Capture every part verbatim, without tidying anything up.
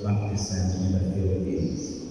baptism in the Philippines.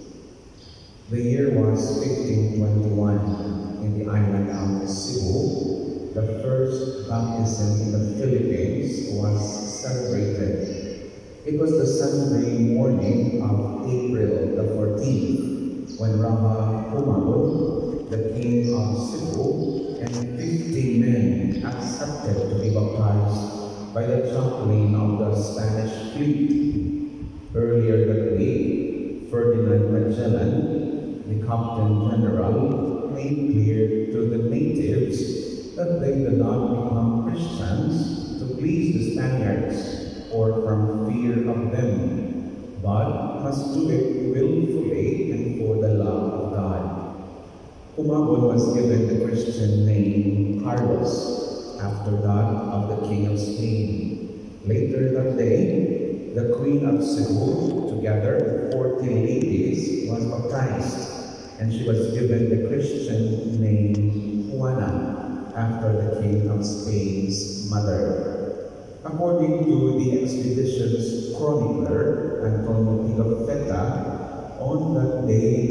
The year was fifteen twenty-one. In the island of Cebu, the first baptism in the Philippines was celebrated. It was the Sunday morning of April the fourteenth, when Rama Humabon, the king of Cebu, and fifty men accepted to be baptized by the chaplain of the Spanish fleet. Earlier that week, Ferdinand Magellan, the Captain General, made clear to the natives that they did not become Christians to please the Spaniards or from fear of them, but must do it willfully and for the love of God. Humabon was given the Christian name Carlos, after that of the King of Spain. Later that day, the Queen of Cebu, together with forty ladies, was baptized, and she was given the Christian name Juana, after the King of Spain's mother. According to the expedition's chronicler, Antonio Pigafetta, on that day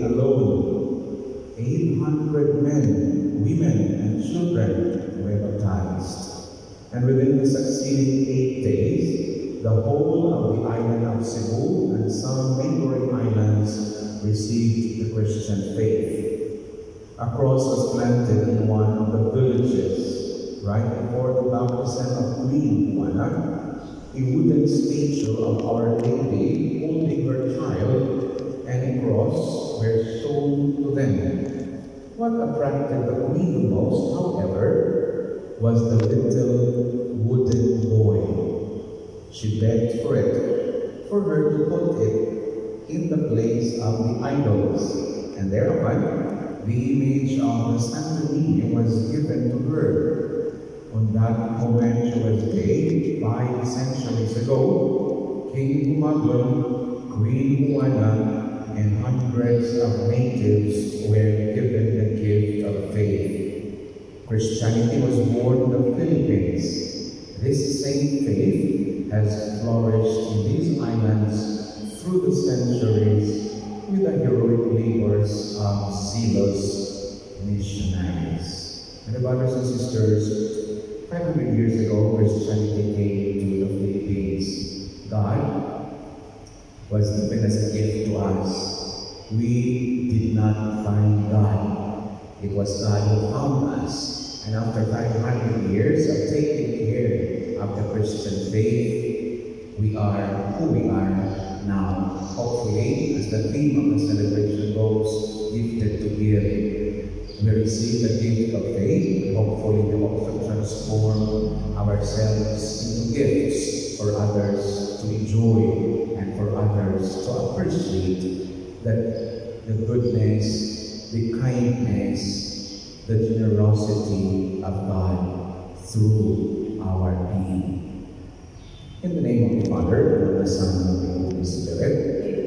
alone, eight hundred men, women, and children were baptized. And within the succeeding eight days, the whole of the island of Cebu and some neighboring islands received the Christian faith. A cross was planted in one of the villages. Right before the baptism of Queen Juana, a wooden statue of Our Lady holding her child and a cross were shown to them. What attracted the Queen the most, however, was the little wooden boy. She begged for it, for her to put it in the place of the idols, and thereupon the image of the Santa Niña was given to her. On that moment she was gay, five centuries ago, King Humabon, Queen Juana, and hundreds of natives were given the gift of faith. Christianity was born in the Philippines. This same faith has flourished in these islands through the centuries with the heroic labors of zealous missionaries. And the brothers and sisters, five hundred years ago, Christianity came to the Philippines. God was given as a gift to us. We did not find God. It was God who found us. And after five hundred years of taking care of the Christian faith, we are who we are now. Hopefully, as the theme of the celebration goes, gifted to give. We receive the gift of faith. Hopefully, we also transform ourselves into gifts for others to enjoy and for others to appreciate that the goodness, the kindness, the generosity of God through our being. In the name of the Father, and of the Son, and of the Holy Spirit.